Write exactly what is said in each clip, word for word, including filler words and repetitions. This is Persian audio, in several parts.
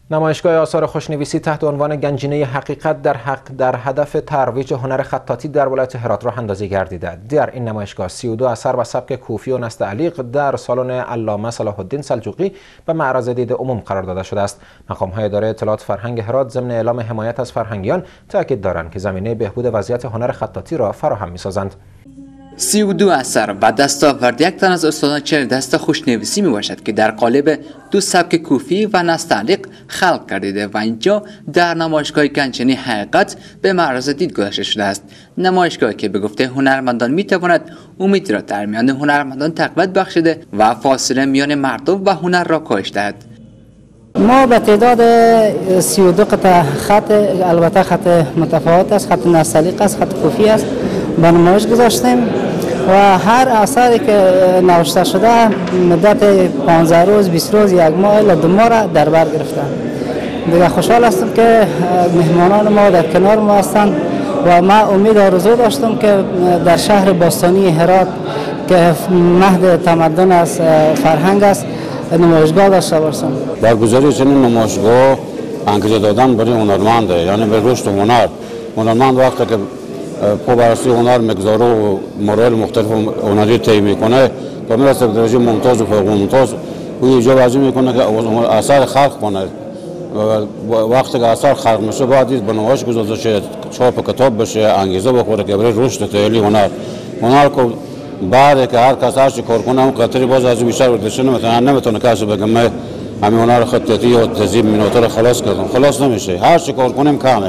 نمایشگاه آثار خوشنویسی تحت عنوان گنجینه حقیقت در حق در هدف ترویج هنر خطاطی در ولایت هرات راه اندازی گردیده. در این نمایشگاه سی و دو اثر و سبک کوفی و نستعلیق در سالن علامه صلاح الدین سلجوقی به معرض دید عموم قرار داده شده است. مقام‌های اداره اطلاعات فرهنگ هرات ضمن اعلام حمایت از فرهنگیان تاکید دارند که زمینه بهبود وضعیت هنر خطاطی را فراهم می‌سازند. سی و دو اثر و دستاورد یک تن از استادان چهره دست خوشنویسی می باشد که در قالب دو سبک کوفی و نستعلیق خلق گردیده و اینجا در نمایشگاه گنجینه حقیقت به معرض دید گذاشته شده است. نمایشگاهی که به گفته هنرمندان می تواند امید را در میان هنرمندان تقویت بخشیده و فاصله میان مردم و هنر را کاهش دهد. ما به تعداد سی و دو قطعه خط، البته خط متفاوت است، خط نستعلیق است، خط کوفی است، به نمایش گذاشتیم و هر اثری که نوشته شده مدت پانزده روز، بیست روز، یک ماه الی دو ماه را در بر گرفتن. دیگه خوشحال هستم که مهمانان ما در کنار ما هستند و ما امید آرزو داشتم که در شهر باستانی هرات که مهد تمدن است، فرهنگ است، نمایشگاه داشته باشم. برگزاری چنین نمایشگاه انگیزه دادن برای هنرمنده، یعنی به رشد هنر. هنرمند وقتی که پا بررسی هنر میگذاره و مراحل مختلف هنری طی میکنه تا میرسه به درجه ممتاز و فوق ممتاز، او اینجا وظیفه میکنه که اثر خلق کنه و وقتی که اثر خلق میشه باید به نمایش گذاشته شه، چاپ کتاب بشه، انگیزه بخوره که برای رشد تعالی هنر هنر کو بعد که هر کس هر چی کار کنه اون قطری باز از بیشتر ورزش نمیتونه نمیتونه کسی بگه من همین هنر خطاطی یا تزیین مینوتو رو خلاص کردم، خلاص نمیشه، هر چی کار کنیم کمه.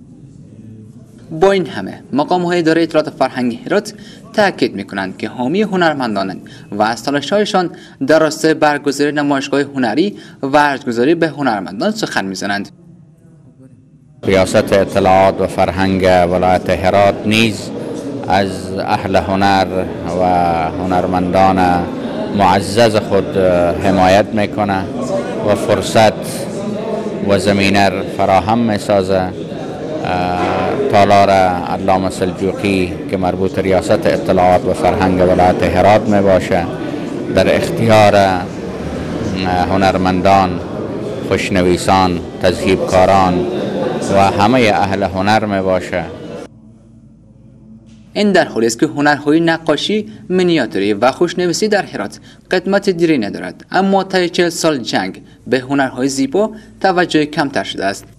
با این همه مقام‌های اداره اطلاعات فرهنگی هرات تاکید می‌کنند که حامی هنرمندانند و از تلاش‌هایشان در راستای برگزاری نمایشگاه هنری و ارزش‌گذاری به هنرمندان سخن می‌زنند. ریاست اطلاعات و فرهنگ ولایت هرات نیز از اهل هنر و هنرمندان معزز خود حمایت میکنه و فرصت و زمینه فراهم میسازه. تالار علامه سلجوقی که مربوط ریاست اطلاعات و فرهنگ ولایت هرات می باشه در اختیار هنرمندان، خوشنویسان، تذهیبکاران و همه اهل هنر می باشه. این در حالی است که هنرهای نقاشی، مینیاتوری و خوشنویسی در هرات قدمت دیری ندارد، اما طی چهل سال جنگ به هنرهای زیبا توجه کمتر شده است.